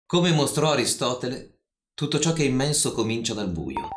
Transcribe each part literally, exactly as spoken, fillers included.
Come mostrò Aristotele, tutto ciò che è immenso comincia dal buio.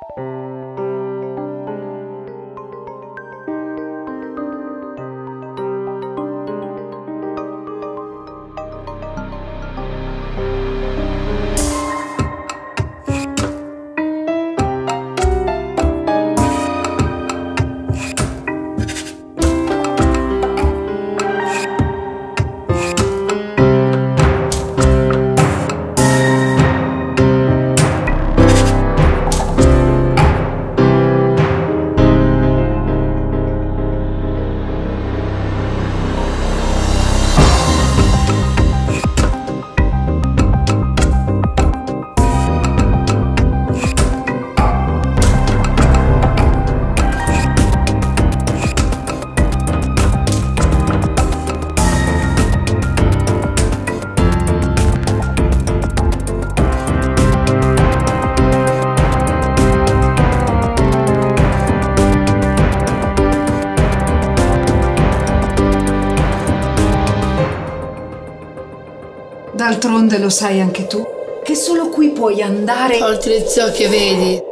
D'altronde lo sai anche tu, che solo qui puoi andare oltre ciò che vedi.